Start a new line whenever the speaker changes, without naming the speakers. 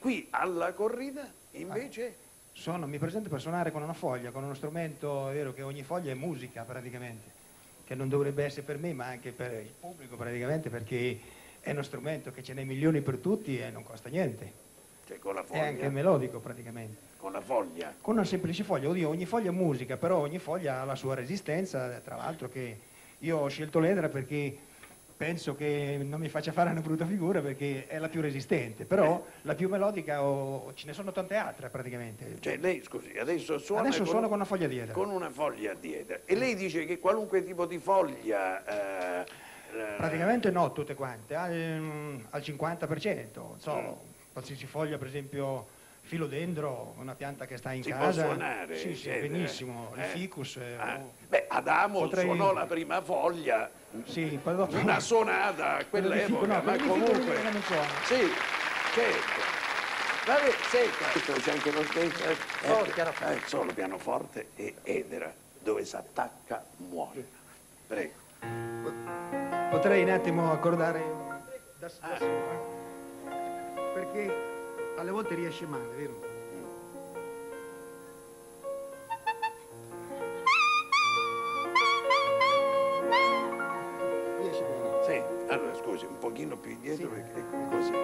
qui alla corrida invece...
Mi presento per suonare con una foglia, con uno strumento, è vero che ogni foglia è musica praticamente, che non dovrebbe essere per me ma anche per il pubblico praticamente, perché è uno strumento che ce n'è milioni per tutti e non costa niente.
Cioè con la
È
foglia?
anche melodico praticamente.
Con la foglia?
Con una semplice foglia, oddio, ogni foglia è musica, però ogni foglia ha la sua resistenza, tra l'altro che io ho scelto l'edera perché penso che non mi faccia fare una brutta figura perché è la più resistente, però la più melodica ce ne sono tante altre praticamente.
Cioè lei, scusi, adesso suona,
Adesso suono con una foglia di edera.
Con una foglia di edera. E lei dice che qualunque tipo di foglia...
praticamente no, tutte quante, al 50%, non so, qualsiasi foglia, per esempio filodendro, una pianta che sta in casa.
Si può suonare?
Sì, benissimo, il ficus.
Beh, Adamo
potrei...
suonò la prima foglia,
sì, poi dopo...
una sonata a quell'epoca, ma comunque...
non suona.
Sì, certo. Vabbè, senta, c'è anche lo stesso... solo pianoforte e edera, dove si attacca muore. Prego.
Potrei un attimo accordare da solo, perché alle volte riesce male, vero?
Riesce bene. Sì, allora scusi, un pochino più indietro, sì. Perché così.